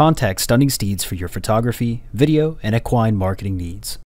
contact Stunning Steeds for your photography, video, and equine marketing needs.